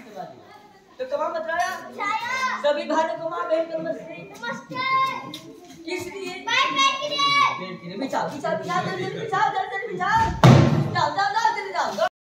तो तमाम बताया सभी भाइयों को माँ बहन को नमस्ते। किस लिए? पेट के लिए। बिछाओ बिछाओ बिछाओ जल्दी बिछाओ जल्दी बिछाओ। जाओ जाओ जाओ जल्दी जाओ।